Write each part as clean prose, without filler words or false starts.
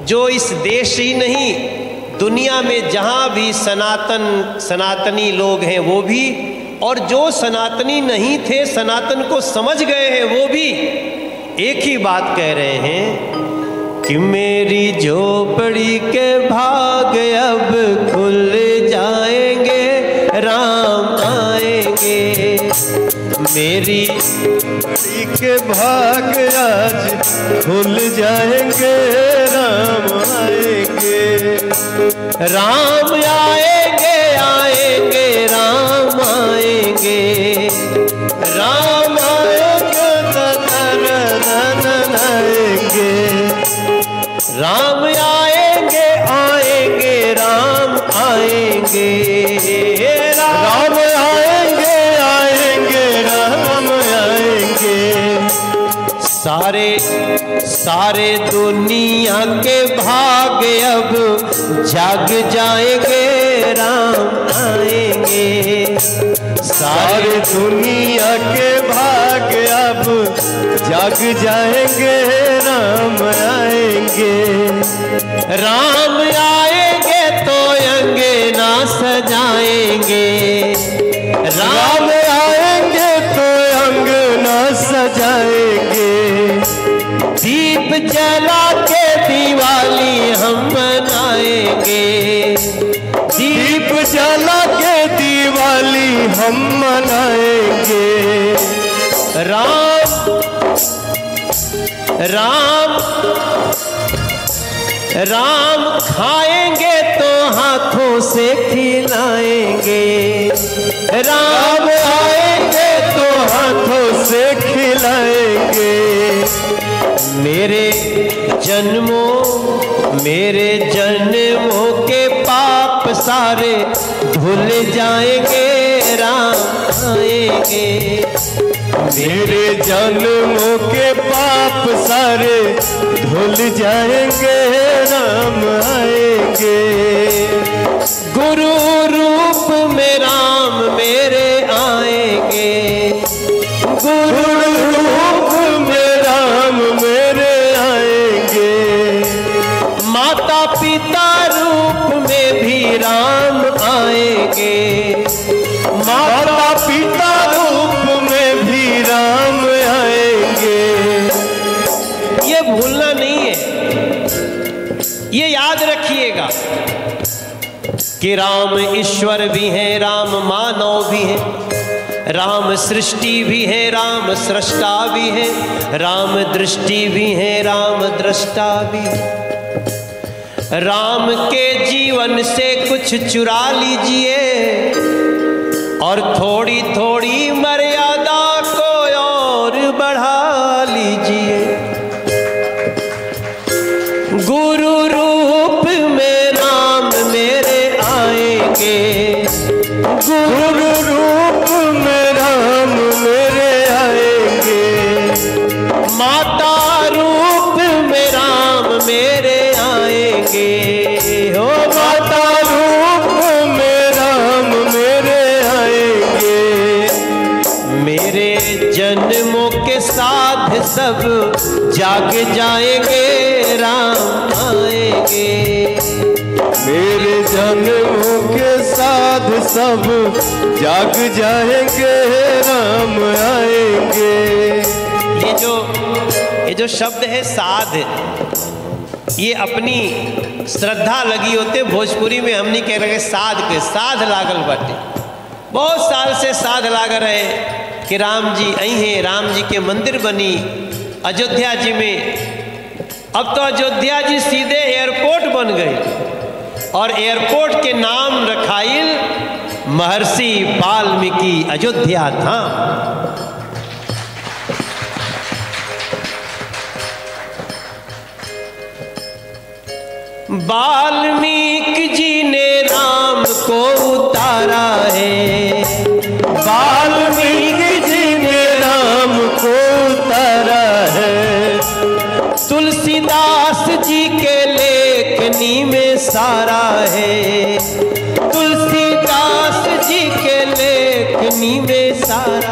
जो इस देश ही नहीं दुनिया में जहाँ भी सनातनी लोग हैं वो भी, और जो सनातनी नहीं थे सनातन को समझ गए हैं वो भी एक ही बात कह रहे हैं कि मेरी झोपड़ी के भाग अब खुल जाएंगे, राम आएंगे। मेरी झोपड़ी के भाग आज खुल जाएंगे, राम आएंगे। राम आएंगे आएंगे राम आएंगे, राम आएंगे आएंगे, राम आएंगे आएंगे राम आएंगे, राम आएंगे आएंगे राम आएंगे। सारे दुनिया के भाग अब जाग जाएंगे, राम आएंगे। सारे दुनिया के भाग अब जाग जाएंगे, राम आएंगे। राम आएंगे तो अंगना सजाएंगे, राम आएंगे तो अंगना सजाएंगे। दीप जला के दिवाली हम मनाएंगे, दीप जला के दिवाली हम मनाएंगे। राम राम राम खाएंगे तो हाथों से खिलाएंगे, राम आएंगे तो हाथों से खिलाएंगे। मेरे जन्मों के पाप सारे धुल जाएंगे, राम आएंगे। मेरे जन्मों के पाप सारे धुल जाएंगे, राम आएंगे। गुरु रूप में राम मेरे आएंगे, गुरु रूप में राम मेरे आएंगे। माता पिता रूप में भी राम आएंगे, माता पिता रूप में भी राम आएंगे। ये भूलना नहीं है, ये याद रखिएगा कि राम ईश्वर भी हैं, राम मानव भी हैं, राम सृष्टि भी है, राम सृष्टा भी है, राम दृष्टि भी है, राम दृष्टा भी है। राम के जीवन से कुछ चुरा लीजिए और थोड़ी थोड़ी मर्यादा को और बढ़ा लीजिए। गुरु रूप में राम मेरे आएंगे, गुरु रूप में राम मेरे आएंगे। माता रूप में राम मेरे आएंगे, हो माता रूप में राम मेरे आएंगे। मेरे जन्मों के साथ सब जाग जाएंगे, राम आएंगे। मेरे जन्मों के साथ सब जाग जाएंगे, राम आएंगे। ये जो शब्द है साध, ये अपनी श्रद्धा लगी होते भोजपुरी में हमने कह रहे साध के साध लागल बाटे। बहुत साल से साध लाग रहे कि राम जी आई हैं, राम जी के मंदिर बनी अयोध्या जी में। अब तो अयोध्या जी सीधे एयरपोर्ट बन गई और एयरपोर्ट के नाम रखाइल महर्षि वाल्मीकि अयोध्या धाम। वाल्मीकि जी ने राम को उतारा है, वाल्मीकि जी ने राम को उतारा है। तुलसीदास जी के लेखनी में सारा है, तुलसीदास जी के लेखनी में सारा।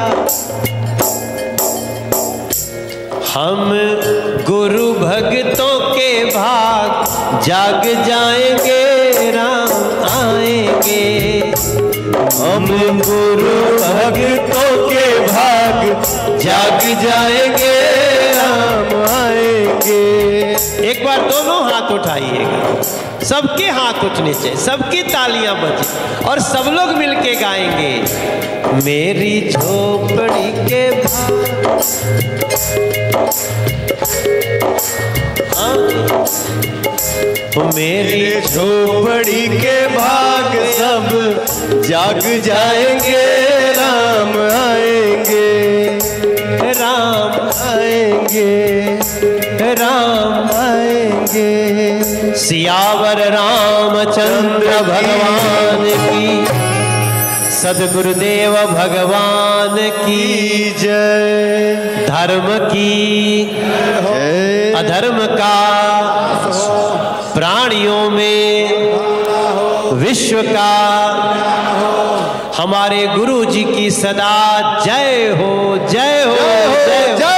हम गुरु भक्तों के भाग जाग जाएंगे राम आएंगे। हम गुरु भक्तों के भाग जाग जाएंगे राम आएंगे। एक बार दोनों हाथ उठाइएगा, सबके हाथ उठने चाहिए, सबकी तालियां बजे और सब लोग मिलके गाएंगे। मेरी झोपड़ी के मेरी झोपड़ी के भाग सब जाग जाएंगे राम आएंगे। राम आएंगे राम आएंगे। सियावर रामचंद्र भगवान की, सदगुरुदेव भगवान की जय। धर्म की जय। अधर्म का प्राणियों में विश्व का हमारे गुरु जी की सदा जय हो जय हो जय हो।